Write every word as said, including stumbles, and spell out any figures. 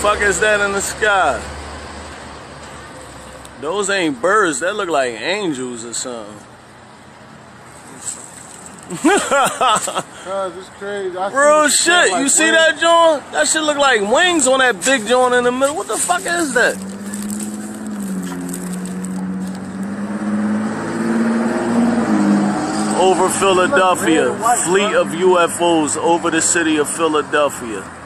fuck is that in the sky? Those ain't birds. That look like angels or something. Cuz it's crazy. I Real see shit. like you see wings. that joint? That shit look like wings on that big joint in the middle. What the fuck is that? Over Philadelphia. Fleet of U F Os over the city of Philadelphia.